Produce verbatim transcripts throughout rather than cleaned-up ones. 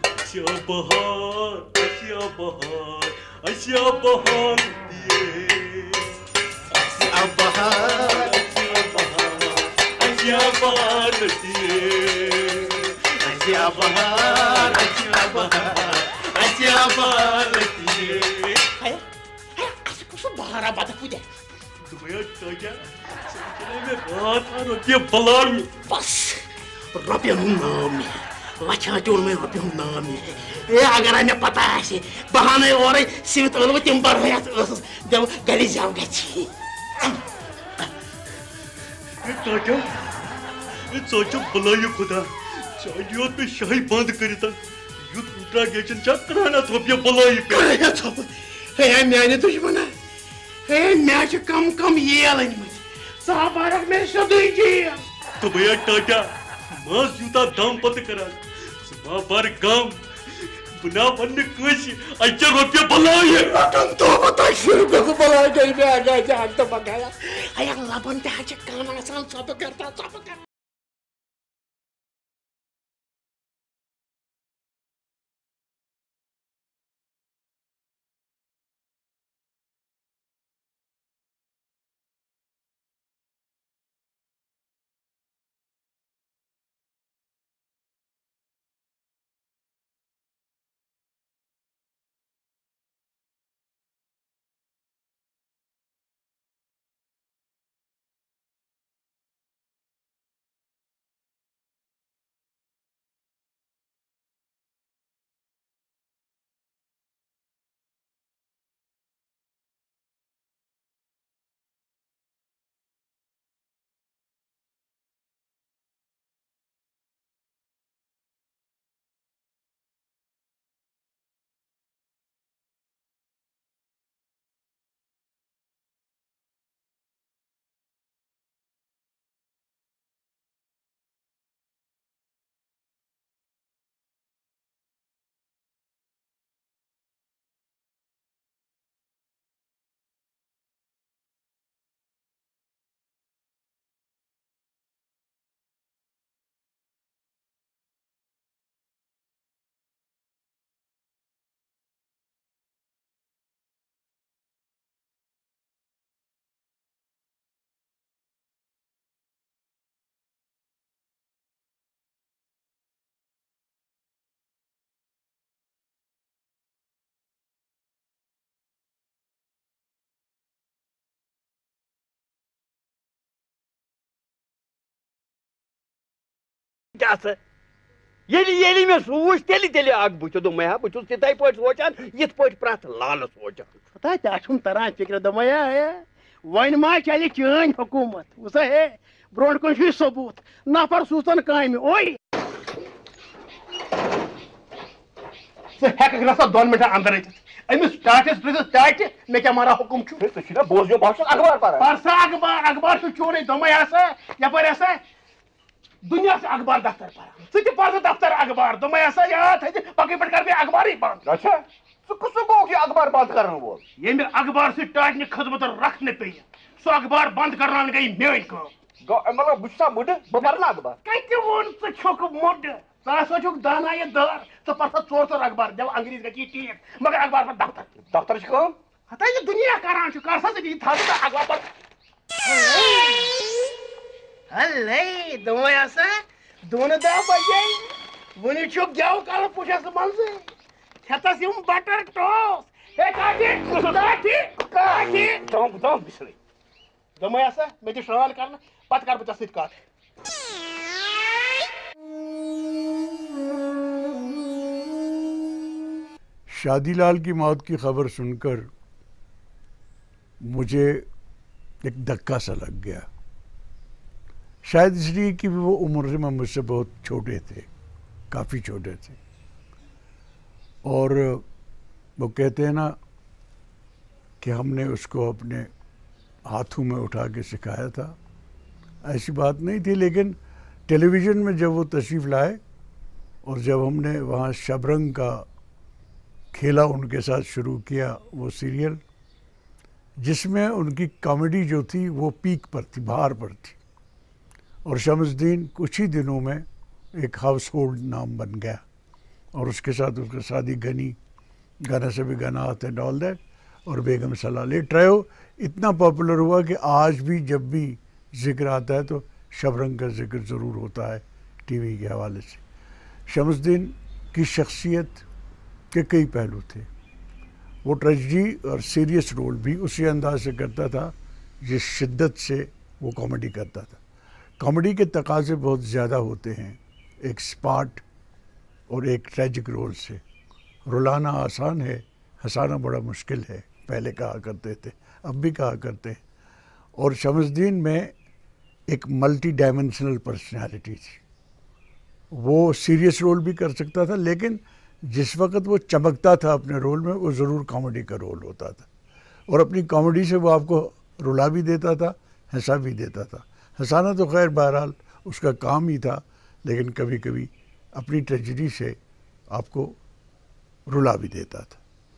Aşağı bahar, aşağı bahar, aşağı bahar diye. Aşağı bahar, aşağı bahar, aşağı bahar diye. Aşağı bahar, aşağı bahar, aşağı bahar diye. Hayır, hayır, aşk olsun bahara batık bu de. Dubaya taca, sen में बात आ रुपये बलार में बस रुपये हूँ नाम है लच्छा चोर में रुपये हूँ नाम है ये अगर हमें पता है से बहाने और सिवित अलग तिम पर है जब गली जाओगे छी ये ताजा ये सोचो बलाय खुदा चाहिए तो शाही बंद करी था युद्ध इंट्रागेशन चेक कराना तो रुपये बलाय पे है मैंने दुश्मन है मैं कम कम ये अलग साबारक में सदुई जी तो भैया टाटा मास जूता दाम पत करा सुबह बार गांव बुना बनने कुछ अच्छा रुपये बलाए तुम तो बता शुरू को बलाए गई मैं आ गया जान तो बगाया अया लाबन ते आज काम आसान सब करता सब करता ییٚلہِ ییٚلہِ مےٚ سوٗنٛچ تیٚلہِ تیٚلہِ اکھ بہٕ چھُس دوٚپمَے ہا بہٕ چھُس تِتھَے پٲٹھۍ سونٛچان یِتھ پٲٹھۍ پرٛٮ۪تھ لالہٕ سونٛچان پتہ کیٛاہ چھُم تران فِکرِ دوٚپمَے ہے وۄنۍ ما چلہِ چٲنۍ حکوٗمت وٕچھسا ہے برونٛٹھ کُن چھُے ثوبوٗت نفر سوٗژن کامہِ اوے ژٕ ہٮ۪ککھ نہ سا دۄن مِنٹن اندر أژِتھ أمِس ٹاٹِس پرٛژھِس ٹاٹہِ مےٚ کیٛاہ مارا حُکُم چھُ ژٕ چھُکھ نا بوزنو بہٕ چھُس اخبار پران پر سا اخبار اخبار چھُ چونٕے دوٚپمَے ہسا یپٲرۍ ہسا دُنیا چھُ اخبار دفتر پران ژٕ تہِ پَر دفتر اخبار دوٚپمَے ہسا یاد تھٲیزِ پَکٕنۍ پٮ۪ٹھ کر مےٚ اخبارٕے بنٛد اچھا ژٕ کُس گوٚوُکھ یہِ اخبار بنٛد کرن وول ییٚمہِ اخبار سۭتۍ ٹاٹنہِ خدمت رکھنہٕ پیٚیہِ سُہ اخبار بنٛد کرناوٕنۍ گٔیہِ میٲنۍ کٲم گوٚو مطلب بہٕ چھُسا مُڈٕ بہٕ پرٕ نا اخبار کتہِ ووٚن ژٕ چھُکھ موٚڈ ژٕ ہسا چھُکھ دانایہِ دار ژٕ پر سا ژور ژور اخبار دِل انگریٖز گژھی ٹھیٖک مگر اخبار پتہٕ دفتر دفتر چھِ کٲم ہتا یہِ دُنیا کران چھُ کر سا ژٕ یہِ تھاو ژٕ اخبار پتہٕ ہلے دوٚپمَے ہسا دۄن دہ بجے وُنہِ چھُکھ گٮ۪و کلہٕ پُشس منٛزٕے کھٮ۪تس یِم بٹر ٹوس ہے کاٹھی کاٹھی کاٹھی دم دم بِسرٕے دوٚپمَے ہسا مےٚ دِ شرٛان کرنہٕ پتہٕ کرٕ بہٕ ژےٚ سۭتۍ کتھ شادی لال کی موت کی خبر سن کر مجھے ایک دھکا سا لگ گیا شاید اس لیے کہ وہ عمر میں مجھ سے بہت چھوٹے تھے کافی چھوٹے تھے اور وہ کہتے ہیں نا کہ ہم نے اس کو اپنے ہاتھوں میں اٹھا کے سکھایا تھا ایسی بات نہیں تھی لیکن ٹیلی ویژن میں جب وہ تشریف لائے اور جب ہم نے وہاں شبرنگ کا کھیلا ان کے ساتھ شروع کیا وہ سیریل جس میں ان کی کامیڈی جو تھی وہ پیک پر تھی بہار پر تھی اور شمس الدین کچھ ہی دنوں میں ایک ہاؤس ہولڈ نام بن گیا اور اس کے ساتھ اس کا سادی گنی گانا سے بھی گانا آتا ہے ڈال دیٹ اور بیگم سلال. یہ ٹرائیو اتنا پاپولر ہوا کہ آج بھی جب بھی ذکر آتا ہے تو شبرنگ کا ذکر ضرور ہوتا ہے ٹی وی کے حوالے سے. شمس الدین کی شخصیت کے کئی پہلو تھے. وہ ٹریجڈی اور سیریس رول بھی اسی انداز سے کرتا تھا جس شدت سے وہ کامیڈی کرتا تھا. کامیڈی کے تقاضے بہت زیادہ ہوتے ہیں ایک سپاٹ اور ایک ٹریجک رول سے. رلانا آسان ہے، ہنسانا بڑا مشکل ہے، پہلے کہا کرتے تھے، اب بھی کہا کرتے ہیں. اور شمس الدین میں ایک ملٹی ڈائمنشنل پرسنالٹی تھی. وہ سیریس رول بھی کر سکتا تھا، لیکن جس وقت وہ چمکتا تھا اپنے رول میں وہ ضرور کامیڈی کا رول ہوتا تھا. اور اپنی کامیڈی سے وہ آپ کو رلا بھی دیتا تھا، ہنسا بھی دیتا تھا. ہنسانا تو خیر بہرحال اس کا کام ہی تھا، لیکن کبھی کبھی اپنی ٹریجڈی سے آپ کو رلا بھی دیتا تھا.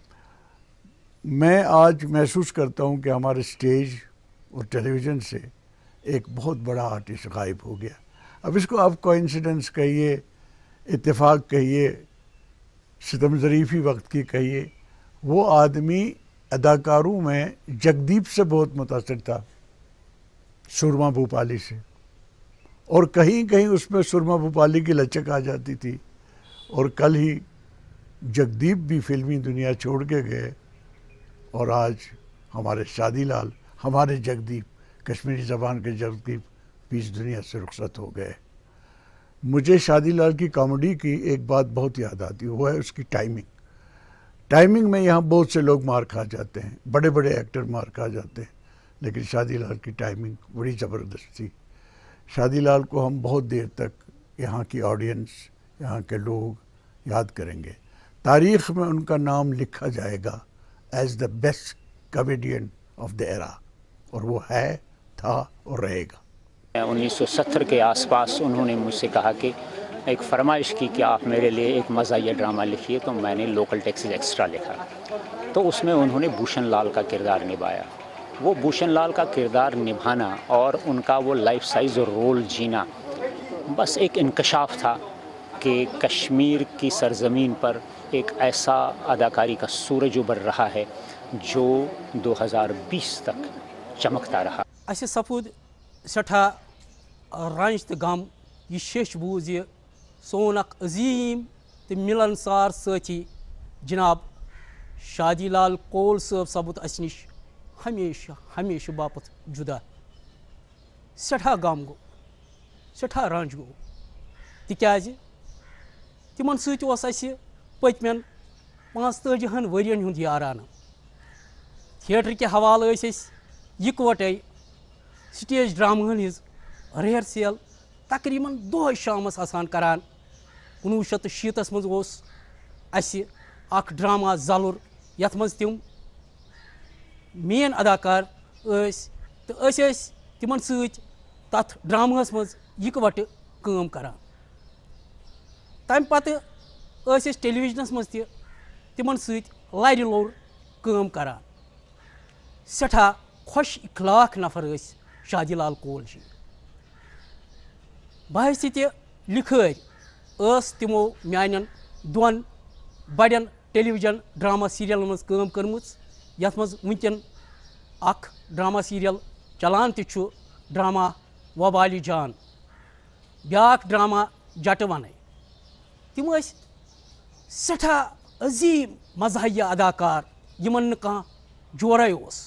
میں آج محسوس کرتا ہوں کہ ہمارے اسٹیج اور ٹیلی ویژن سے ایک بہت بڑا آرٹسٹ غائب ہو گیا. اب اس کو آپ کوئنسیڈنس کہیے، اتفاق کہیے، ستم ظریفی وقت کی کہیے. وہ آدمی اداکاروں میں جگدیپ سے بہت متاثر تھا، سرما بھوپالی سے، اور کہیں کہیں اس میں سرما بھوپالی کی لچک آ جاتی تھی. اور کل ہی جگدیپ بھی فلمی دنیا چھوڑ کے گئے اور آج ہمارے شادی لال، ہمارے جگدیپ، کشمیری زبان کے جگدیپ بھی اس دنیا سے رخصت ہو گئے. مجھے شادی لال کی کامیڈی کی ایک بات بہت یاد آتی، وہ ہے اس کی ٹائمنگ. ٹائمنگ میں یہاں بہت سے لوگ مار کھا جاتے ہیں، بڑے بڑے ایکٹر مار کھا جاتے ہیں، لیکن شادی لال کی ٹائمنگ بڑی زبردست تھی. شادی لال کو ہم بہت دیر تک یہاں کی آڈینس، یہاں کے لوگ یاد کریں گے. تاریخ میں ان کا نام لکھا جائے گا as the best comedian of the era, اور وہ ہے، تھا اور رہے گا. انیس سو ستر کے آس پاس انہوں نے مجھ سے کہا کہ ایک فرمائش کی کہ آپ میرے لیے ایک مزاحیہ ڈرامہ لکھیے، تو میں نے لوکل ٹیکسز ایکسٹرا لکھا. تو اس میں انہوں نے بھوشن لال کا کردار نبھایا. وہ بھوشن لال کا کردار نبھانا اور ان کا وہ لائف سائز رول جینا بس ایک انکشاف تھا کہ کشمیر کی سرزمین پر ایک ایسا اداکاری کا سورج ابھر رہا ہے جو دو ہزار بیس تک چمکتا رہا. اسہ سپود سٹھا رنج تو غم یہ شیش بوز یہ سون اخ عظیم تو ملنسار ساتھی جناب شادی لال کول صاحب سپود اس نش ہمیشہ ہمیشہ باپت جدا. سٹھا غم گو، سٹھا رنج گو، تکیازِ تمن سۭتۍ اوس اسہِ پٔتمٮ۪ن پانٛژتٲجِہن ؤرین ہُنٛد یارانہ. تھیٹر کہِ حوالہٕ ٲسۍ أسۍ یِکوَٹَے سٹیج ڈراماہن ہٕنٛز رِہرسل تقریٖباً دۄہے شامس آسان کران. کُنوُہ شیٚتھ تہٕ شیٖتس منٛز اوس اسہِ اکھ ڈرامہ زلُر یتھ منٛز تِم مین اداکار ٲسۍ تہٕ أسۍ ٲسۍ تِمن سۭتۍ تتھ ڈراماہس منٛز یِکوَٹہٕ کٲم کران. تمہِ پتہٕ ٲسۍ أسۍ ٹیلی ویژنس منٛز تہِ تِمن سۭتۍ لرِ لوٚر کٲم کران. سٮ۪ٹھاہ خۄش اخلاق نفر ٲسۍ شادی لال کول جی. بحثیتہِ لِکھٲرۍ ٲس تِمو میانٮ۪ن دۄن بڑٮ۪ن ٹیلی ویژن ڈرامہ سیریلن منٛز کٲم کٔرمٕژ، یتھ منٛز وٕنکٮ۪ن اکھ ڈرامہ سیریل چلان تہِ چھُ، ڈرامہ وبالی جان، بیاکھ ڈرامہ جٹہٕ ونے. تِم ٲسۍ سٮ۪ٹھاہ عظیٖم مزاحیہ اداکار یِمن نہٕ کانٛہہ جورے اوس.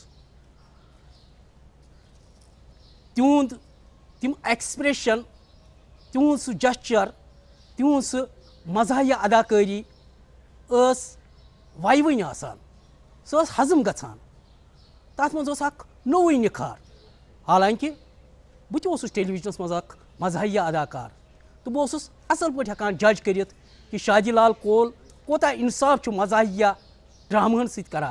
تِہُنٛد تِم ایکسپریشن، تِہُنٛد سُہ جسچر، تِہُنٛد سُہ مزاحیہ اداکٲری ٲس ویوٕنۍ آسان، سۄ ٲس ہضم گژھان. تتھ منٛز اوس اکھ نوٚوُے نِکھار. حالانکہِ بہٕ تہِ اوسُس ٹیلی ویژنس منٛز اکھ مزاحیہ اداکار تہٕ بہٕ اوسُس اصل پٲٹھۍ ہٮ۪کان جج کٔرِتھ کہ شادی لال کول کوتاہ انصاف چھُ مزاحیہ ڈراماہن سۭتۍ کران.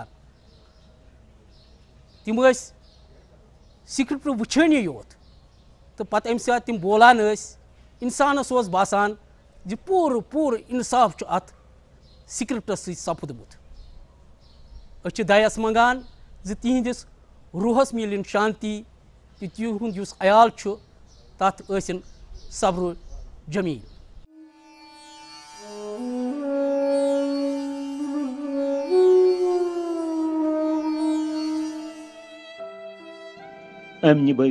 تِم ٲسۍ سکرپٹ وٕچھٲنی یوت تہٕ پتہٕ اَمہِ ساتہٕ تِم بولان ٲسۍ انسانس اوس باسان زِ پوٗرٕ پوٗرٕ انصاف چھُ اتھ سکرپٹس سۭتۍ سپُدمُت. أسۍ چھِ دیس منگان زِ تِہنٛدِس روحس میلِن شانتی تہٕ تِہُنٛد یُس عیال چھُ تتھ ٲسِن صبرو جمیٖل. अमनि भाई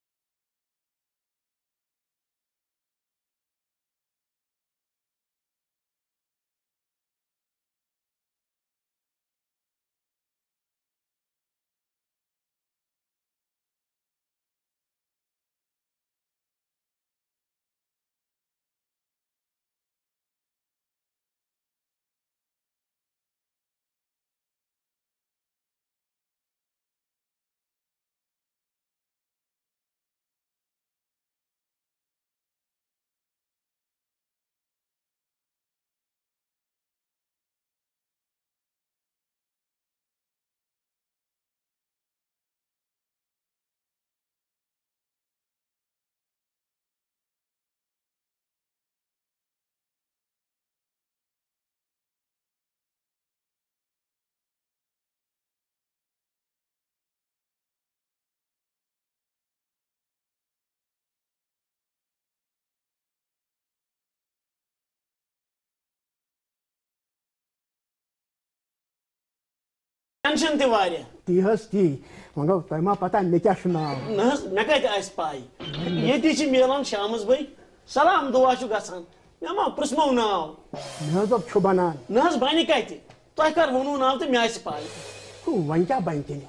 ٹینشن تہ واریاہ تی حظ تی وۄنۍ گوٚو تۄہہِ ما پتہ مےٚ کیٛاہ چھُ ناو نہ حظ مےٚ کتہِ آسہِ پاے ییٚتی چھِ میلان شامس بٲے سلام دُعا چھُ گژھان مےٚ ما پرٛژھمو ناو مےٚ حظ دوٚپ چھُ بنان نہ حظ بنہِ کتہِ تۄہہِ کر ووٚنوٕ ناو تہٕ مےٚ آسہِ پاے وۄنۍ کیٛاہ بنہِ تیٚلہِ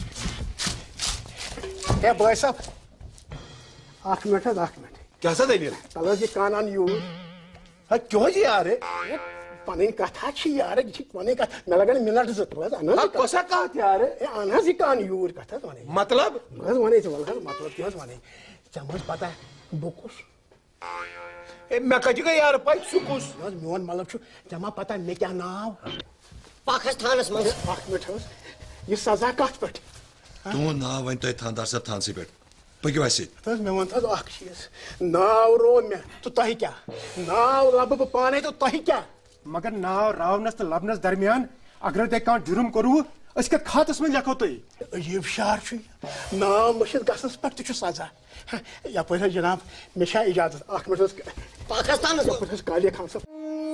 ہے بٲے صٲب اکھ مِنٹ حظ اکھ مِنٹ کیا سا دلیل تل حظ یہِ کان اَن یوٗرۍ ہے کیوں جی یار پنٕنۍ کتھا چھِ یارٕ یہِ چھِ پنٕنۍ کتھ مےٚ لگن مِنٹ زٕ ترٛےٚ حظ اَن حظ یہِ کتھ. کوسا کہت یار ہے اَن حظ یہِ کان یوٗرۍ کتھ حظ ونے مطلب بہٕ حظ ونے ژٕ وَلہٕ حظ مطلب تہِ حظ ونے ژےٚ ما حظ پتہ بہٕ کُس مےٚ کتہِ گٔے یار پاے سُہ کُس نہ حظ میون مطلب چھُ ژےٚ ما پتہ مےٚ کیٛاہ ناو پاکس تھانس منٛز اکھ مِنٹ حظ یہِ سزا کتھ پٮ۪ٹھ تُہُنٛد ناو ؤنۍ تۄہہِ تھاندار صٲب تھانسٕے پٮ۪ٹھ پٔکِو اَسہِ سۭتۍ حظ مےٚ وَن حظ اکھ چیٖز ناو رو مےٚ تہٕ تۄہہِ کیٛاہ ناو لبہٕ بہٕ پانے تہٕ تۄہہِ کیٛاہ مگر ناو راونس تہٕ لبنس درمیان اگر تۄہہِ کانٛہہ جُرم کوٚروٕ أسۍ کتھ خاتس منٛز لیکھو تُہۍ عجیٖب شعر چھُ یہِ ناو مٔشِتھ گژھنس پٮ۪ٹھ تہِ چھُ سزا یپٲرۍ حظ جناب مےٚ چھا اجازت اکھ مِنٹ حظ پاکستانس منٛز یپٲرۍ حظ کالیہ خان صٲب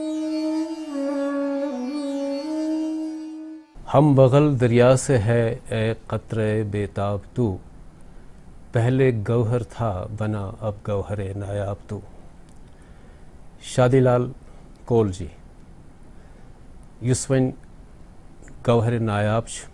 ہم بغل دریا سے ہے اے قطرے بیتاب تو پہلے گوہر تھا بنا اب گوہر نایاب تو شادی لال کول جی یُس وۄنۍ گوہر نایاب چھُ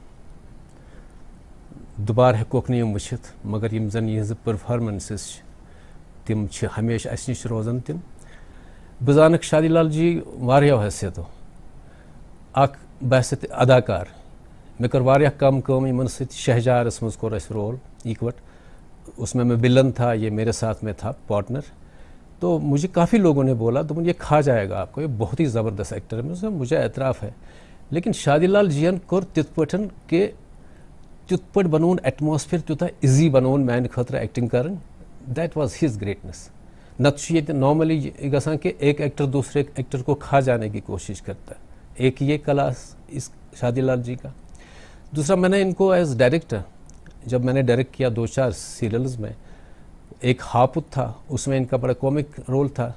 دُبارٕ ہٮ۪کوکھ نہٕ یِم وٕچھِتھ مگر یِم زن یِہنٛزٕ پٔرفارمنسز چھِ تِم چھِ ہمیشہِ اَسہِ نِش روزان تِم بہٕ زانکھ شادی لال جی واریاہو حیثیتو اکھ بحثیت اداکار مےٚ کٔر واریاہ کم کٲم یِمن سۭتۍ شہجارس منٛز کوٚر اَسہِ رول اِکوٹ اس میں میں بلن تھا یہ میرے ساتھ میں تھا پارٹنر تو مجھے کافی لوگوں نے بولا تو یہ کھا جائے گا آپ کو یہ بہت ہی زبردست ایکٹر ہے مجھے اعتراف ہے لیکن شادی لال جین کور تِتھ پٲٹھۍ کہ تیُتھ پٲٹھۍ بنوون ایٹماسفیر تیوٗتاہ ایزی بنوون میانہِ خٲطرٕ ایکٹنگ کرٕنۍ دیٹ واز ہز گریٹنس نتہٕ چھُ ییٚتہِ نارملی یہ گژھان کہ ایک ایکٹر دوسرے ایکٹر کو کھا جانے کی کوشش کرتا ہے ایک یہ کلاس اس شادی لال جی کا دوسرا میں نے ان کو ایز ڈائریکٹر جب میں نے ڈائریکٹ کیا دو چار سیریلز میں ایک ہاپت تھا اس میں ان کا بڑا کامک رول تھا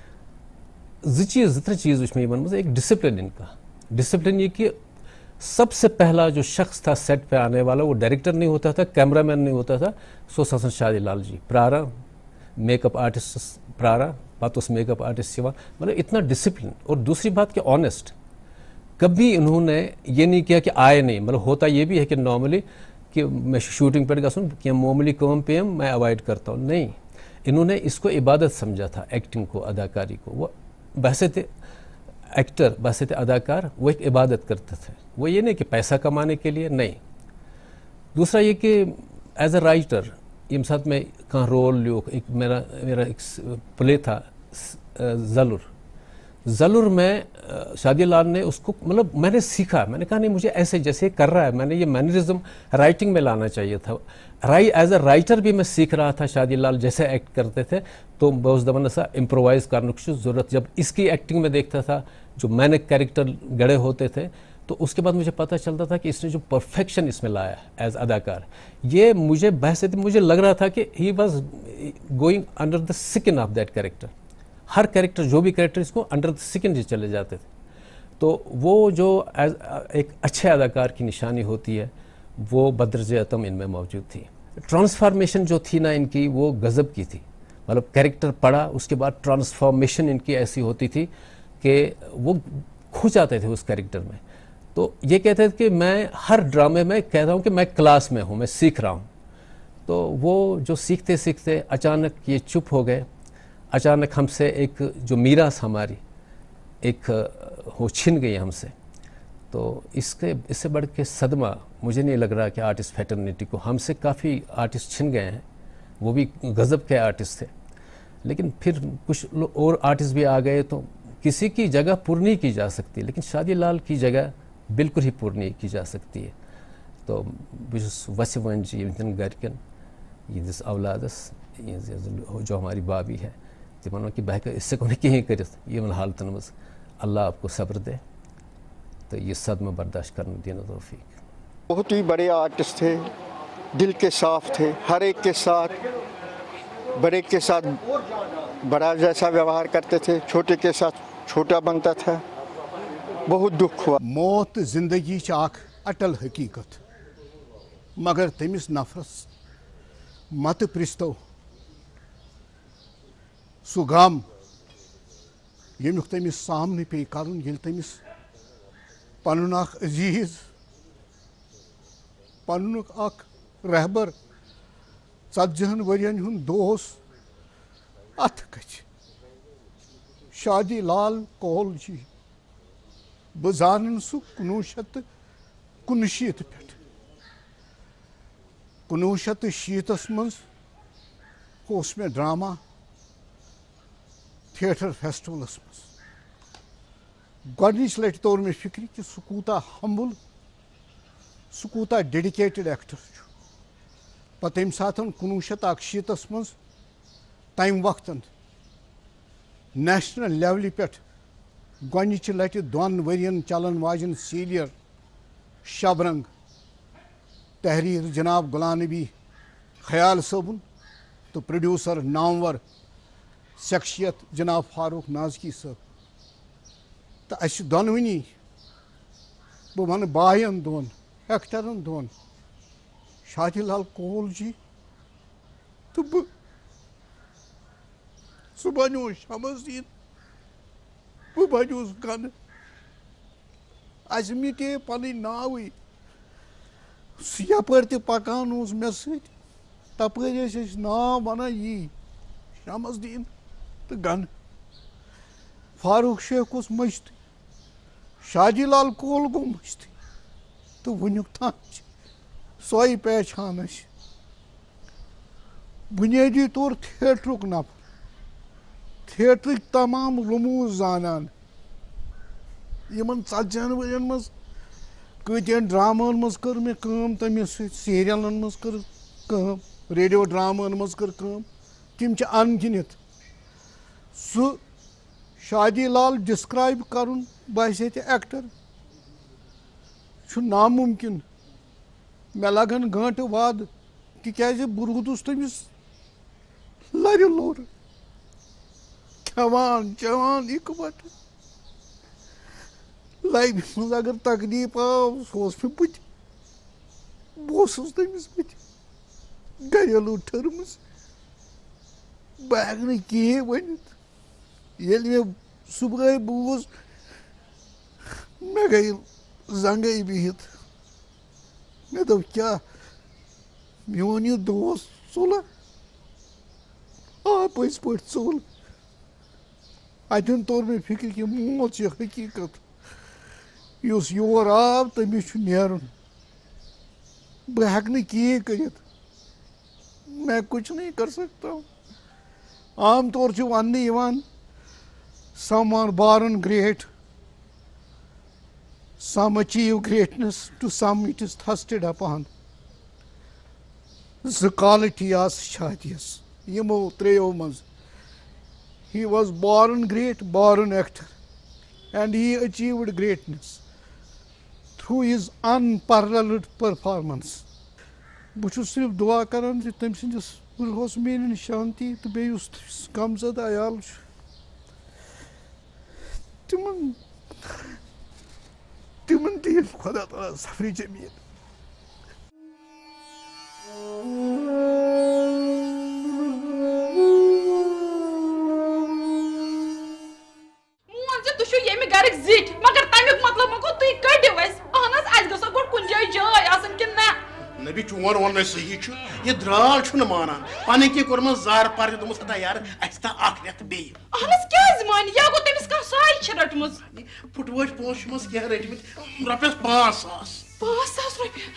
زٕ چیٖز زٕ ترٛےٚ چیٖز وٕچھ مےٚ یِمن منٛز ایک ڈسپلن ان کا ڈسپلن یہ کہ سب سے پہلا جو شخص تھا سیٹ پہ آنے والا وہ ڈائریکٹر نہیں ہوتا تھا کیمرہ مین نہیں ہوتا تھا سو اوس آسان شادی لال جی پراران میک اپ آرٹسٹس پراران پتہٕ اوس میک اپ آرٹسٹ یِوان مطلب اتنا ڈسپلن اور دوسری بات کہ آنےسٹ کبھی انہوں نے یہ نہیں کیا کہ آئے نہیں مطلب ہوتا یہ بھی ہے کہ نارملی کہ میں شوٹنگ پہ گژھُن کینٛہہ معمولی کٲم پیٚیَم میں اوائڈ کرتا ہوں نہیں انہوں نے اس کو عبادت سمجھا تھا ایکٹنگ کو اداکاری کو وہ بحثیت ایکٹر بحثیت اداکار وہ ایک عبادت کرتے تھے وہ یہ نہیں کہ پیسہ کمانے کے لیے نہیں دوسرا یہ کہ ایز اے رائٹر ییٚمہِ ساتہٕ میں کانٛہہ رول لیوکھ ایک میرا میرا ایک پلے تھا زلر زلر میں شادی لال نے اس کو مطلب میں نے سیکھا میں نے کہا نہیں مجھے ایسے جیسے کر رہا ہے میں نے یہ مینرزم رائٹنگ میں لانا چاہیے تھا رائی ایز اے رائٹر بھی میں سیکھ رہا تھا شادی لال جیسے ایکٹ کرتے تھے تو بہت اوسُس دپان ایسا امپرووائز کرنُک چھُ ضرورت جب اس کی ایکٹنگ میں دیکھتا تھا جو میں نے کیریکٹر گڑے ہوتے تھے تو اس کے بعد مجھے پتہ چلتا تھا کہ اس نے جو پرفیکشن اس میں لایا ہے ایز اداکار یہ مجھے بحث مجھے لگ رہا تھا کہ he was going under the skin of that character ہر کیریکٹر جو بھی کیریکٹر اس کو انڈر دا سکن جی چلے جاتے تھے تو وہ جو ایز ایک اچھے اداکار کی نشانی ہوتی ہے وہ بدرجہ عتم ان میں موجود تھی ट्रांसफॉर्मेशन जो थी ना इनकी वो गज़ब की थी। मतलब कैरेक्टर पढ़ा उसके बाद ट्रांसफॉर्मेशन इनकी ऐसी होती थी कि वो खो जाते थे उस कैरेक्टर में। तो ये कहते थे कि मैं हर ड्रामे में कह रहा हूँ कि मैं क्लास में हूँ, मैं सीख रहा हूँ। तो वो जो सीखते सीखते अचानक ये चुप हो गए, अचानक हमसे एक जो मीरास हमारी एक वो छिन गई हमसे। तो इसके इससे बढ़ के सदमा मुझे नहीं लग रहा कि आर्टिस्ट फैटर्निटी को, हमसे काफ़ी आर्टिस्ट छिन गए हैं, वो भी गज़ब के आर्टिस्ट थे। लेकिन फिर कुछ और आर्टिस्ट भी आ गए, तो किसी की जगह पूरी नहीं की जा सकती, लेकिन शादी लाल की जगह बिल्कुल ही पूरी नहीं की जा सकती है। तो वस वन इन गरकन यस औलादस जो हमारी बाबी है तिमन कि बह इससे को कहीं कर हालतन मज अल्लाह आपको सब्र दे, तो ये सदमा बर्दाश्त करने देना तौफीक। बहुत ही बड़े आर्टिस्ट थे, दिल के साफ थे, हर एक के साथ बड़े के साथ बड़ा जैसा व्यवहार करते थे, छोटे के साथ छोटा बनता था। बहुत दुख हुआ। मौत जिंदगी चाक अटल हकीकत, मगर तमिस नफरस मत प्रिस्तो सु गम यमुक तमिस सामने पे करन यिल तमिस पनुन अख अजीज पनुन अख रहबर षतजहन वरियन हुन दोस्त अथ कच शादी लाल कोहल जी बह जान सह कुनवु शत कुनशीत पे कुनवु शत शीतस मज होस मे ड्रामा थिएटर फेस्टिवलस मज गॉडनिच लट तौर मे फिक्र कि सह कूता हम्बल सह कूता डेडिकेटेड एक्टर पे तम सात कुनवु शत अकशीतस मज तम वक्तन नेशनल लेवल पे गॉडनिच लट दोन वरियन चलन वाजन सीनियर शबरंग तहरीर जनाब गुलाम नबी ख्याल सबन तो प्रोड्यूसर नामवर शख्सियत जनाब फारूक नाजकी सब। तो अस दोनवनी बह वन बायन दोन एक्टरन दोन शादी लाल कोहल जी तो बह सह बनो शमसदीन बह बनोस गन अस मिटे पन नाव यप पकान मे सप नाव वन यी शमसदीन तो गन फारूक शेख उस मश्त शादी लाल कोहल गो मश्त तो वनुक तान सोई पहचान बुनियादी तौर थिएटरुक नफर थिएटर तमाम रमूज जानान यमन षतजहन वरियन मज कतियन ड्रामन मज कर मे काम तमिस सीरियलन मज कर काम रेडियो ड्रामन मज कर काम तिम च अनगिनत सह शादी लाल डिस्क्राइब करुन बसे एक्टर छु नामुमकिन मे लगन घंटे वाद तिकाज बह रूदुस तमिस लर लोर खेवान चवान इकवट लाइफ मज अगर तकलीफ आव सह मे बुत बह तमिस बुत घरेलू टर्म्स बह हेक न कहें वनित ये मे सुबह बूज मे गई जंगे बिहित मे दप क्या मोन यह दोस्त चुल आ पज पे चुल अतन तौर मे फिक्र कि मौत हकीकत युस योर आव तमिस नेरुन बह हेक न कहें करित मैं कुछ नहीं कर सकता हूँ। आम तौर से one some are born great, some achieve greatness, to some it is thrusted upon. The quality as Shadiyas, Yemo Treyo Maz. He was born great, born actor, and he achieved greatness through his unparalleled performance. Bh chus sirf dua karan zi tem sindis ruhos menin shanti to be yus gamzada ayal timan timan din khuda taala safri jamiyat. نبی چون one صحیح یہ درال مانان پن کی quorum زار پار دمس خدا یار اس تا اخ رت بی اہنس کیاز مان یا گو تمس کا سائی چھ رٹمز پٹوش پوش مس کیا رٹمت رپیس پانچ ساس پانچ ساس رپیہ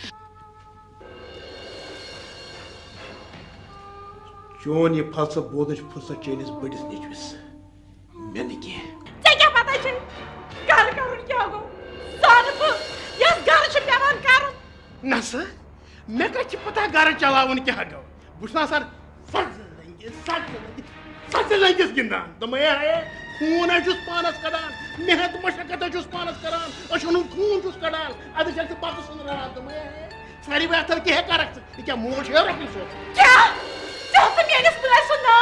چون یہ فلسفہ بودن فرصت چینس بڑس نیچوس میں نے کی ژے کیا پتہ چھ گھر کرن کیا گو سانپ یس گھر چھ پیوان کرن نس میں کچھ پتہ گھر چلاون کیا گو بچنا سر سچ لنگس سچ لنگس سچ لنگس گندان دم ہے خون چھس پانس کڑان محنت مشقت چھس پانس کران اشن خون چھس کڑان اد چھ بات سن رہا دم ہے ساری بہتر کی ہے کرک یہ کیا موج ہے رکھن سو کیا کیا تم میرے پلے سنا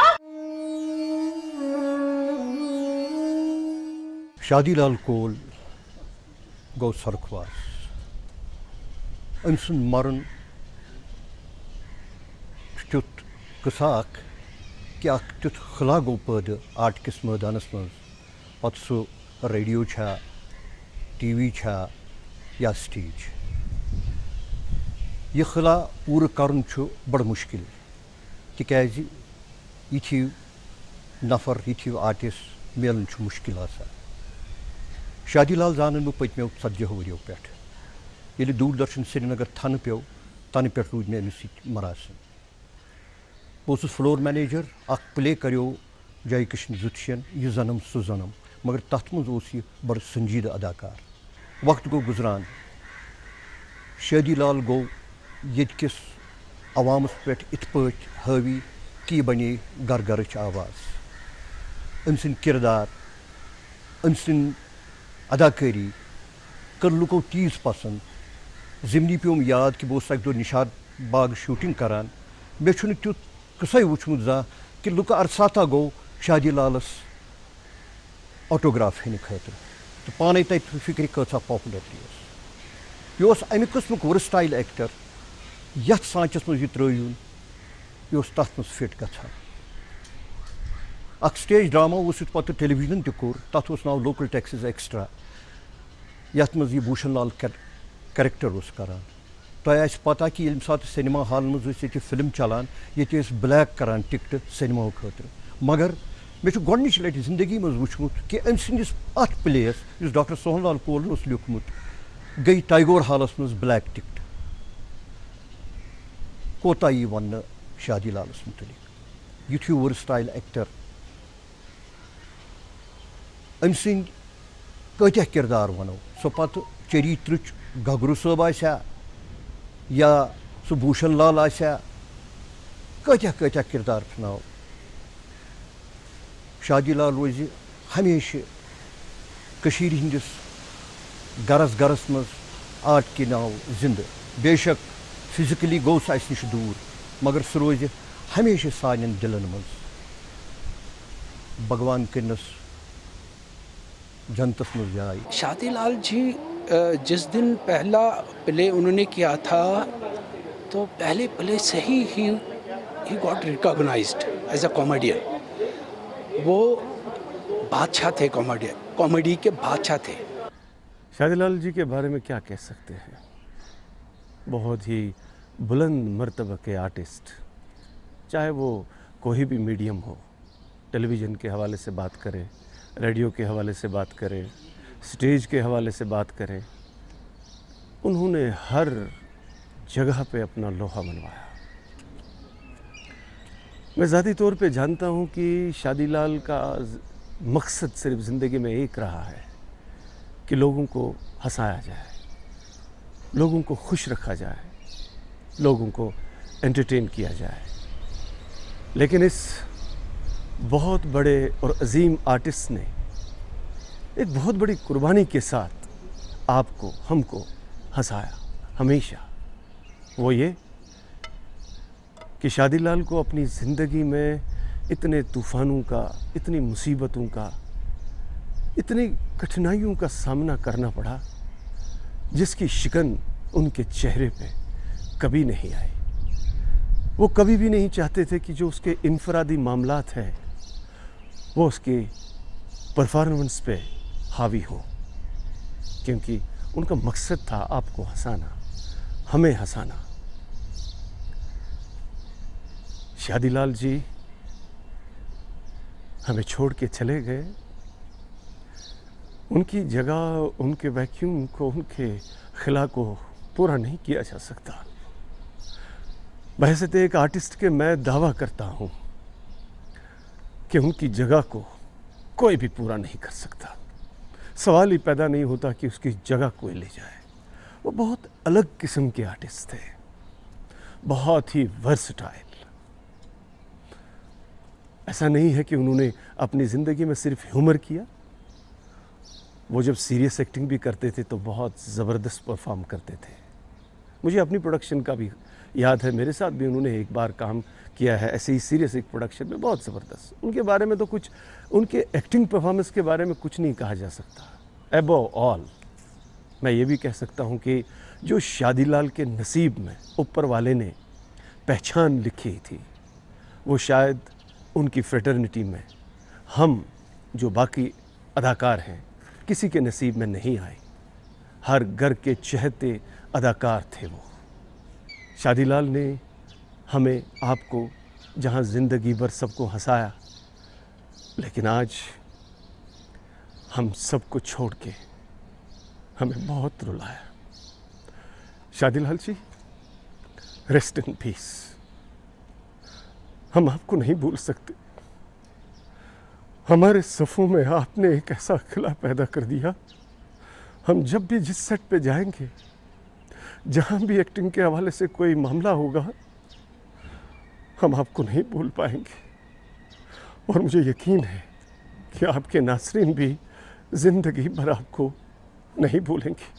شادی لال کول گو سرخواس ام سن مرن تیت قصہ اخ کہ اخ تیت خلا گو پید آرٹ کس میدانس من پتہ سہ ریڈیو چھا ٹی وی چھا یا سٹیج یہ خلا پور کرن بڑ مشکل تکیاز یتھیو نفر یتھیو آرٹسٹ ملن مشکل آسان شادی لال زانن بہ پتمو ژتجی ؤریو پہ ییٚلہِ دوٗردرشن سری نگر تھنہٕ پیوٚو تنہٕ پٮ۪ٹھ روٗدۍ مےٚ أمِس سۭتۍ مراسم بہٕ اوسُس فلور مینیجر اکھ پلے کریو جے کشن زُتشین یہِ زنم سُہ زنم مگر تتھ منٛز اوس یہِ بڑٕ سنجیدٕ اداکار وقت گوٚو گُزران شادی لال گوٚو ییٚتہِ کِس عوامس پٮ۪ٹھ یِتھ پٲٹھۍ حٲوی کہ یہِ بنے گر گرٕچ آواز أمۍ سٕنٛدۍ کردار أمۍ سٕنٛدۍ اداکٲری کٔر لُکو تیٖژ پسنٛد ضمنی پیوٚم یاد کہ بہٕ اوسُس اکہِ دۄہ نشاد باغ شوٗٹِنٛگ کران مےٚ چھُنہٕ تیُتھ قصے وٕچھمُت زانٛہہ کہ لُکہٕ عرصاتہ گوٚو شادی لالس آٹوگراف ہینہِ خٲطرٕ تہٕ پانے تتہِ فکرِ کۭژاہ پاپُلرٹی ٲس یہِ اوس امہِ قٕسمُک ؤرسٹایل ایکٹر یتھ سانچس منٛز یہِ ترٛٲیُن یہِ اوس تتھ منٛز فٹ گژھان اکھ سٹیج ڈراما اوس یُتھ پتہٕ ٹیلی ویژن تہِ کوٚر تتھ اوس ناو لوکل ٹیکسز ایکسٹرا یتھ منٛز یہِ بھوشن لال کریکٹر اوس کران تۄہہِ آسہِ پتہ کہ ییٚمہِ ساتہٕ سینما ہالن منٛز ٲسۍ ییٚتہِ فلم چلان ییٚتہِ ٲسۍ بلیک کران ٹکٹہٕ سینما خٲطرٕ مگر مےٚ چھُ گۄڈنِچ لٹہِ زندگی منٛز وٕچھمُت کہ أمۍ سٕنٛدِس اتھ پلیس یُس ڈاکٹر سوہن لال کولن اوس لیوٗکھمُت گٔے ٹیگور ہالس منٛز بلیک ٹکٹ کوتاہ یی وننہٕ شادی لالس متعلق یُتھ ہیوٗ ؤرسٹایل ایکٹر أمۍ سٕنٛدۍ کۭتیاہ کردار ونو سۄ پتہٕ چریترٕچ گگرو صٲب آسیا یا سُہ بھوشن لال آسیا کۭتیاہ کۭتیاہ کردار پھناو شادی لال روزِ ہمیشہ کٔشیٖرِ ہٕنٛدِس گرس گرس منٛز آرٹ کہِ ناو زندٕ بے شک فزکلی گوٚو سُہ اسہِ نِش دوٗر مگر سُہ روزِ ہمیشہ سانٮ۪ن دلن منٛز بھگوان کٔرنس جنتس میں جائے شادی لال جی جس دن پہلا پلے انہوں نے کیا تھا تو پہلے پلے سے ہی he he got recognized as a comedian وہ بادشاہ تھے کامیڈین کامیڈی کے بادشاہ تھے شادی لال جی کے بارے میں کیا کہہ سکتے ہیں بہت ہی بلند مرتبہ کے آرٹسٹ چاہے وہ کوئی بھی میڈیم ہو ٹیلی ویژن کے حوالے سے بات کریں ریڈیو کے حوالے سے بات کریں سٹیج کے حوالے سے بات کریں انہوں نے ہر جگہ پہ اپنا لوہا منوایا میں ذاتی طور پہ جانتا ہوں کہ شادی لال کا مقصد صرف زندگی میں ایک رہا ہے کہ لوگوں کو ہنسایا جائے لوگوں کو خوش رکھا جائے لوگوں کو انٹرٹین کیا جائے لیکن اس بہت بڑے اور عظیم آرٹسٹ نے ایک بہت بڑی قربانی کے ساتھ آپ کو ہم کو ہنسایا ہمیشہ وہ یہ کہ شادی لال کو اپنی زندگی میں اتنے طوفانوں کا اتنی مصیبتوں کا اتنی کٹھنائیوں کا سامنا کرنا پڑا جس کی شکن ان کے چہرے پہ کبھی نہیں آئی वो कभी भी नहीं चाहते थे कि जो उसके इनफरादी मामलात हैं वो उसके परफॉर्मेंस पे हावी हो, क्योंकि उनका मकसद था आपको हंसाना, हमें हंसाना। शादीलाल जी हमें छोड़ के चले गए। उनकी जगह, उनके वैक्यूम को, उनके खिला को पूरा नहीं किया जा सकता। बहैसियत एक आर्टिस्ट के मैं दावा करता हूँ कि उनकी जगह को कोई भी पूरा नहीं कर सकता। सवाल ही पैदा नहीं होता कि उसकी जगह कोई ले जाए। वो बहुत अलग किस्म के आर्टिस्ट थे, बहुत ही वर्सटाइल। ऐसा नहीं है कि उन्होंने अपनी ज़िंदगी में सिर्फ ह्यूमर किया, वो जब सीरियस एक्टिंग भी करते थे तो बहुत ज़बरदस्त परफॉर्म करते थे। मुझे अपनी प्रोडक्शन का भी याद है, मेरे साथ भी उन्होंने एक बार काम किया है ऐसे ही सीरियस एक प्रोडक्शन में, बहुत ज़बरदस्त। उनके बारे में तो कुछ, उनके एक्टिंग परफॉर्मेंस के बारे में कुछ नहीं कहा जा सकता। एबव ऑल मैं ये भी कह सकता हूँ कि जो शादीलाल के नसीब में ऊपर वाले ने पहचान लिखी थी, वो शायद उनकी फ्रेटर्निटी में हम जो बाकी अदाकार हैं किसी के नसीब में नहीं आए। हर घर के चहते अदाकार थे वो। शादीलाल ने हमें, आपको, जहां ज़िंदगी भर सबको हंसाया, लेकिन आज हम सबको छोड़ के हमें बहुत रुलाया। Shadilal ji, rest in peace. हम आपको नहीं भूल सकते। हमारे सफ़ों में आपने एक ऐसा खिला पैदा कर दिया, हम जब भी जिस सेट पे जाएंगे, जहाँ भी एक्टिंग के हवाले से कोई मामला होगा, हम आपको नहीं भूल पाएंगे। और मुझे यकीन है कि आपके नाज़रीन भी ज़िंदगी भर आपको नहीं भूलेंगे।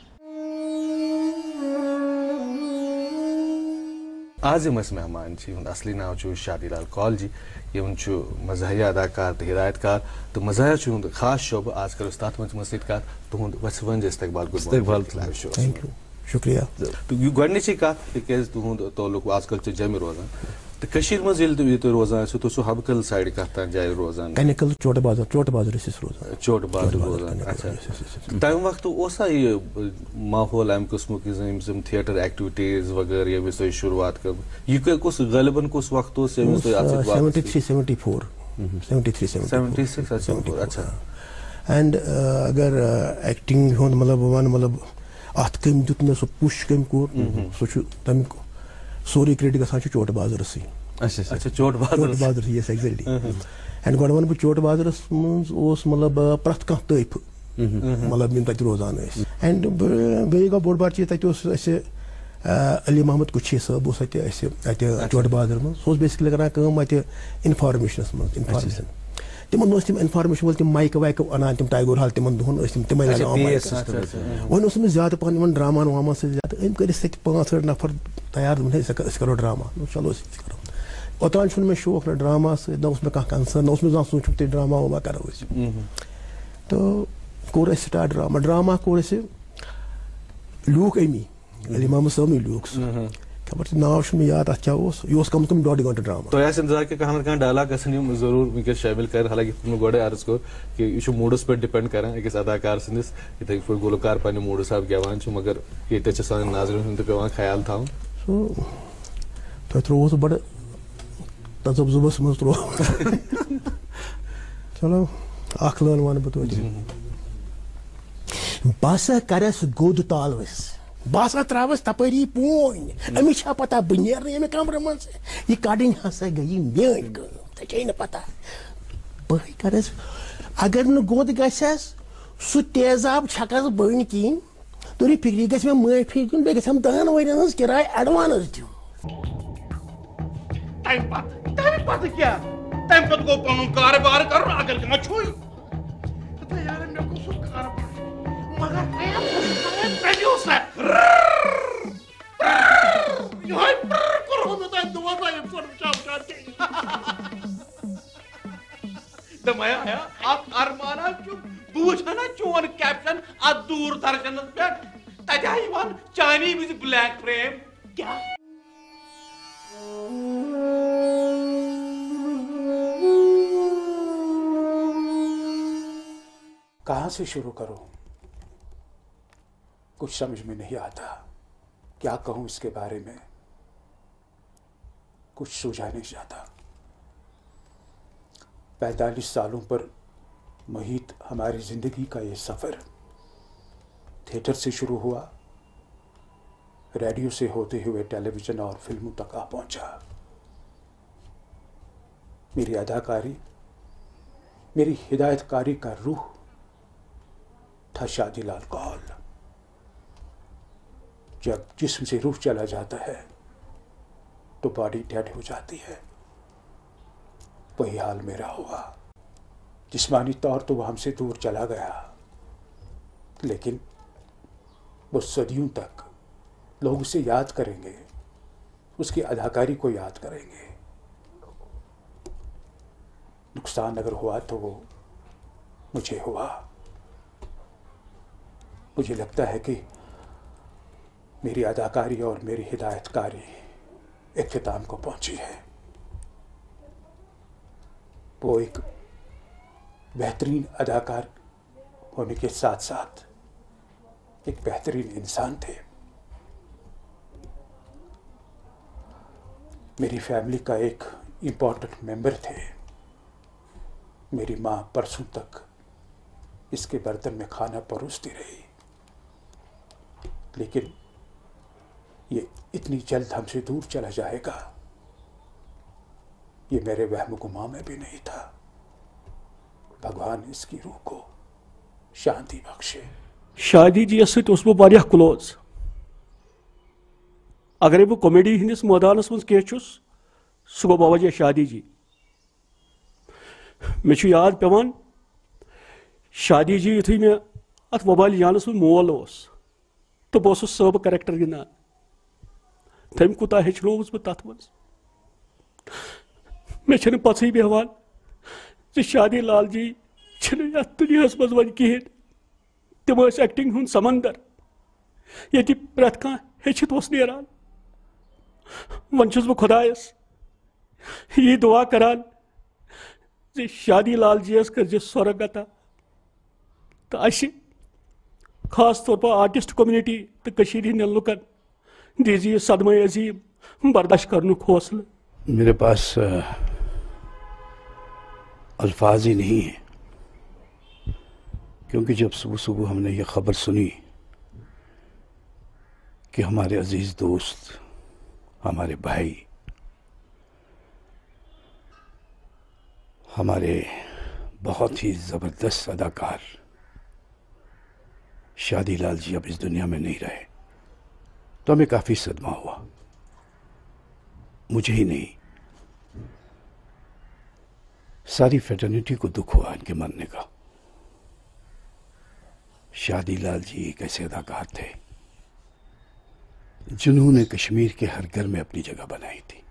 आज यम मेहमान असली नाव शादीलाल कौल जी, यम मज़ाहिया अदाकार तो हिदायतकार, तो मज़ाहिया चुन खास शोब। आज कर तथ मज सत कत तुद वसवन इस्तकबाल इस्तकबाल थैंक यू शुक्रिया। तो यह गच कत तुद तल्लुक आजकल जम रोजान तो कशीर मज तुम रोजान तुम हबकल साइड कत जाए रोजान कनिकल चोट बाजार चोट बाजार रोजान चोट बाजार रोजान। अच्छा, तम वक्त ओसा यह माहौल अम किस्म की थिएटर एक्टिविटीज वगैरह यम तुम शुरुआत कर, यह कुछ गलबन कुछ वक्त seventy three seventy four seventy three seventy six अच्छा। एंड अगर एक्टिंग हूँ मतलब वन मतलब अत कम दुत मे सह पुश कम कोर सह तम सोरी क्रेडिट गसान चोट बाजारस अच्छा चोट बाजार यस एक्जैक्टली। एंड गो वन बह चोट बाजारस मज मतलब प्रथ कह तफ मतलब यम तत रोजान। एंड बे गो बोड़ बार चीज तत अली मोहम्मद कुछी साहब अत चोट बाजार मज सह बेसिकली करान अत इनफॉर्मेशन मज इनफॉर्मेशन तिमन तम इनफॉर्मेशन वोल तम माइक वाइक अनान तम टाइगर हाल तिमन दोहन तम तमें वन ज्यादा पहन ड्रामा वामा ज्यादा अम कर पाँच ٲٹھ नफर तैयार करो ड्रामा चलो करो। ओतान मे शौक ना ड्रामा सत मे कह कंसर्न ना मे सोचुक ते ड्रामा वामा करो तो कोर स्टार्ट ड्रामा ड्रामा कोर लूक अमी अली मोहम्मद साहब लूक खबर नाव मे याद अत क्या यह कम कम डोड घंटे ड्रामा तो इंतजार कि कह ना डायलॉग गसन जरूर वनस शामिल कर। हालांकि तुम गोड़े अर्ज कर कि यह मूडस पे डिपेंड कर अकिस अदाकार सदिस इथे पे गुलकार पे मूड हिसाब गेवान मगर ये सान नाजरन पे पे ख्याल थवन सो तो त्रोस बड़ तजब्जुबस मज त्रो चलो अख लान वन बह बसा करस गोद तालवस बसा त्रावस तपरी पोन अमिस पता बह नीर कमर मज यह कड़न हसा गई मेन कम ना पता बह करस अगर न गोद गस सह तेजाब छकस बन कहें तुरी फिक्री गस मे माफी दिन बे गम दहन वन किराय एडवांस दिव तम पत तम पत क्या तम पत गो पन कारोबार कर अगर कह छु तो यार मे को सो कारोबार मगर आया प्रोड्यूसर यह करो मे तो दुआ भाई फोन चाप चाट के दमाया आया आप अरमाना चु बूझना चोन कैप्शन आ दूरदर्शन पे तजाई वन चाइनी म्यूजिक ब्लैक फ्रेम क्या कहाँ से शुरू करूं? कुछ समझ में नहीं आता, क्या कहूं इसके बारे में, कुछ सूझा नहीं जाता। पैंतालीस सालों पर मुहित हमारी जिंदगी का ये सफर थिएटर से शुरू हुआ, रेडियो से होते हुए टेलीविजन और फिल्मों तक आ पहुंचा। मेरी अदाकारी, मेरी हिदायतकारी का रूह था शादीलाल कौल। जब जिस्म से रूह चला जाता है तो बॉडी डेड हो जाती है। वही हाल मेरा हुआ। जिस्मानी तौर तो वह हमसे दूर चला गया, लेकिन वो सदियों तक लोग उसे याद करेंगे, उसकी अदाकारी को याद करेंगे। नुकसान अगर हुआ तो वो मुझे हुआ। मुझे लगता है कि मेरी अदाकारी और मेरी हिदायतकारी इख्तिताम को पहुंची है। वो एक बेहतरीन अदाकार होने के साथ साथ एक बेहतरीन इंसान थे। मेरी फैमिली का एक इम्पोर्टेंट मेंबर थे। मेरी माँ परसों तक इसके बर्तन में खाना परोसती रही, लेकिन ये इतनी जल्द हमसे दूर चला जाएगा, ये मेरे वहम गुमा में भी नहीं था। भगवान इसकी रूह को शांति बख्शे। शादी जी सह क्लोज। अगर बह कॉमेडी हंदिस मैदानस मज कह सह गो बवजह शादी जी। मे याद पेवान शादी जी युथु मे अत वबाल जानस मज मोल तो बह सब करैक्टर गिंदान। तम कूता हेचनोस बह तथ मज। मे पता बेहान जो शादी लाल जी यथ दुनिया मज वन कहें। तम एक्टिंग हुंद समंदर ये प्रत कह हेचित नेरान। वन छुस बह खुदायस यही दुआ करान जे शादी लाल जी कर स्वर्ग अता तो अस खास तौर पर आर्टिस्ट कम्युनिटी तो कशीर हंद लुकन दीजिए सदमा अजीम बर्दाश्त करने हौसला। मेरे पास अल्फाज ही नहीं है, क्योंकि जब सुबह सुबह हमने ये खबर सुनी कि हमारे अजीज दोस्त, हमारे भाई, हमारे बहुत ही ज़बरदस्त अदाकार शादी लाल जी अब इस दुनिया में नहीं रहे, तो हमें काफ़ी सदमा हुआ। मुझे ही नहीं, सारी फ्रेटर्निटी को दुख हुआ इनके मरने का। शादी लाल जी एक ऐसे अदाकार थे जिन्होंने कश्मीर के हर घर में अपनी जगह बनाई थी।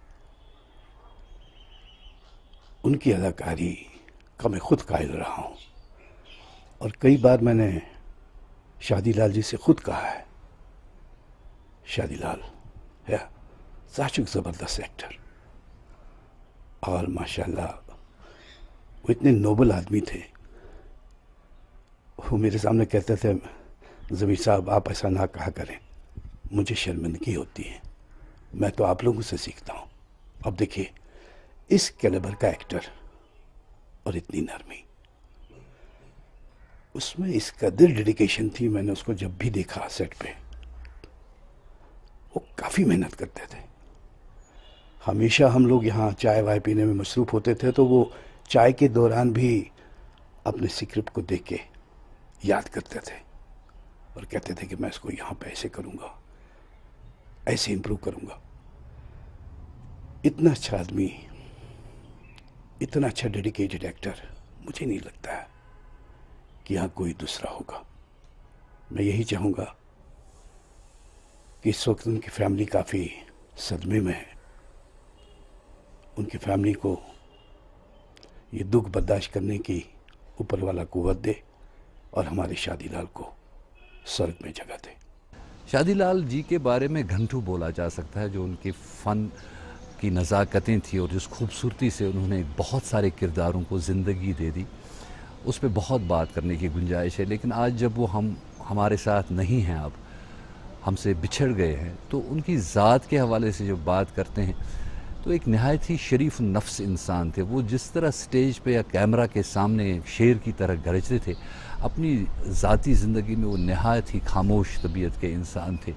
उनकी अदाकारी का मैं खुद कायल रहा हूं, और कई बार मैंने शादी लाल जी से खुद कहा है, शादी लाल है सच ज़बरदस्त एक्टर, और माशाल्लाह वो इतने नोबल आदमी थे। वो मेरे सामने कहते थे, ज़मीर साहब आप ऐसा ना कहा करें, मुझे शर्मिंदगी होती है, मैं तो आप लोगों से सीखता हूँ। अब देखिए इस कैलिबर का एक्टर और इतनी नरमी, उसमें इस कदर डेडिकेशन थी। मैंने उसको जब भी देखा सेट पे, वो काफ़ी मेहनत करते थे। हमेशा हम लोग यहाँ चाय वाय पीने में मसरूफ़ होते थे, तो वो चाय के दौरान भी अपने स्क्रिप्ट को देख के याद करते थे और कहते थे कि मैं इसको यहाँ पे ऐसे करूँगा, ऐसे इम्प्रूव करूँगा। इतना अच्छा आदमी, इतना अच्छा डेडिकेटेड एक्टर मुझे नहीं लगता है कि यहाँ कोई दूसरा होगा। मैं यही चाहूँगा कि इस वक्त उनकी फैमिली काफ़ी सदमे में है, उनकी फैमिली को ये दुख बर्दाश्त करने की ऊपर वाला कुव्वत दे और हमारे शादीलाल को स्वर्ग में जगह दे। शादीलाल जी के बारे में घंटों बोला जा सकता है, जो उनके फ़न की नज़ाकतें थी और जिस खूबसूरती से उन्होंने बहुत सारे किरदारों को ज़िंदगी दे दी। उस पे बहुत बात करने की गुंजाइश है, लेकिन आज जब वो हम हमारे साथ नहीं हैं, अब हमसे बिछड़ गए हैं, तो उनकी ज़ात के हवाले से जब बात करते हैं तो एक नहायत ही शरीफ नफ्स इंसान थे। वो जिस तरह स्टेज पे या कैमरा के सामने शेर की तरह गरजते थे, अपनी ज़ाती ज़िंदगी में वो नहायत ही खामोश तबीयत के इंसान थे।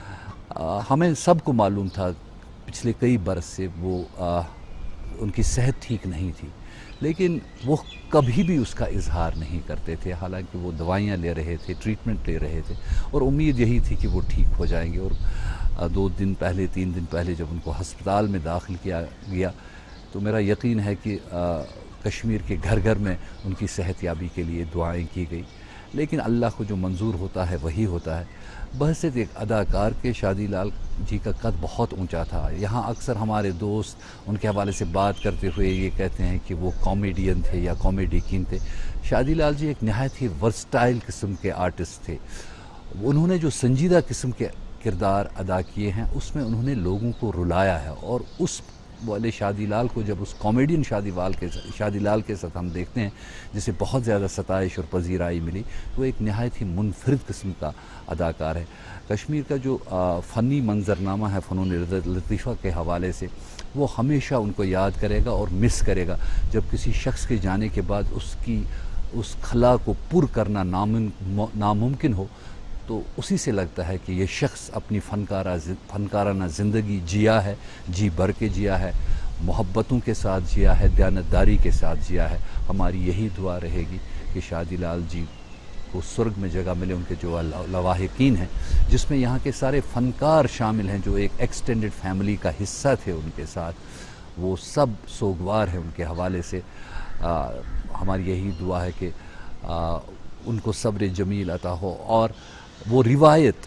आ, हमें सबको मालूम था पिछले कई बरस से वो आ, उनकी सेहत ठीक नहीं थी, लेकिन वो कभी भी उसका इजहार नहीं करते थे। हालांकि वो दवाइयाँ ले रहे थे, ट्रीटमेंट ले रहे थे, और उम्मीद यही थी कि वो ठीक हो जाएंगे। और दो दिन पहले, तीन दिन पहले जब उनको हस्पताल में दाखिल किया गया तो मेरा यकीन है कि आ, कश्मीर के घर घर में उनकी सेहतयाबी के लिए दुआएं की गई। लेकिन अल्लाह को जो मंजूर होता है वही होता है। बहसियत एक अदाकार के शादी लाल जी का कद बहुत ऊंचा था। यहाँ अक्सर हमारे दोस्त उनके हवाले से बात करते हुए ये कहते हैं कि वो कॉमेडियन थे या कॉमेडी किंग थे। शादी लाल जी एक नहायत ही वर्सटाइल किस्म के आर्टिस्ट थे। उन्होंने जो संजीदा किस्म के किरदार अदा किए हैं उसमें उन्होंने लोगों को रुलाया है, और उस वाले शादी लाल को जब उस कॉमेडियन शादी लाल के शादी लाल के साथ हम देखते हैं जिसे बहुत ज़्यादा सताइश और पजीराई मिली, वो एक नहायत ही मुनफरिद किस्म का अदाकार है। कश्मीर का जो आ, फ़नी मंजरनामा है फ़नून लतीफ़ा के हवाले से, वो हमेशा उनको याद करेगा और मिस करेगा। जब किसी शख्स के जाने के बाद उसकी उस खला को पुर करना नामुमकिन हो, तो उसी से लगता है कि ये शख्स अपनी फ़नकारा फ़नकाराना ज़िंदगी जिया है, जी भर के जिया है, मोहब्बतों के साथ जिया है, दयानतदारी के साथ जिया है। हमारी यही दुआ रहेगी कि शादी लाल जी को स्वर्ग में जगह मिले। उनके जो लवाहिकीन हैं, जिसमें यहाँ के सारे फ़नकार शामिल हैं जो एक एक्सटेंडेड फैमिली का हिस्सा थे उनके साथ, वो सब सोगवार हैं उनके हवाले से। आ, हमारी यही दुआ है कि आ, उनको सब्र जमील अता हो, और वो रिवायत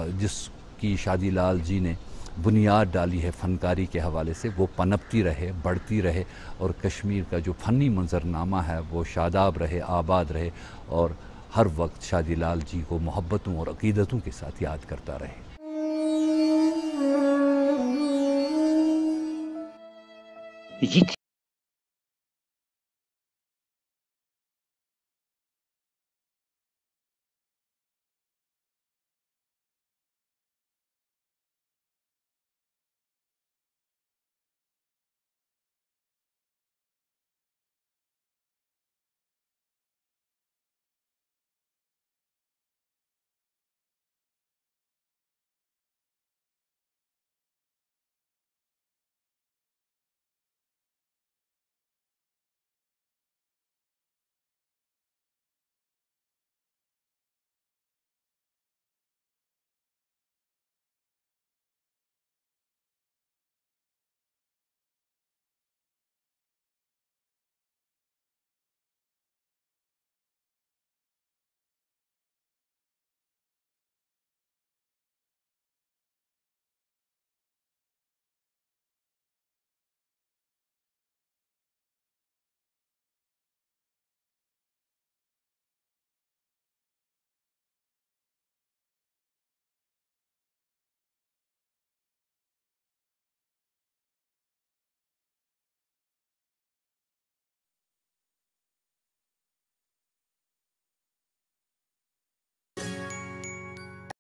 जिसकी शादी लाल जी ने बुनियाद डाली है फ़नकारी के हवाले से, वो पनपती रहे, बढ़ती रहे, और कश्मीर का जो फ़नी मंजरनामा है वो शादाब रहे, आबाद रहे, और हर वक्त शादी लाल जी को मोहब्बतों और अक़ीदतों के साथ याद करता रहे।